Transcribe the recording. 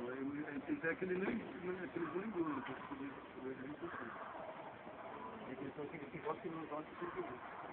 Tem aquele bom engano, que é que eles são aqueles que gostam de não gostam de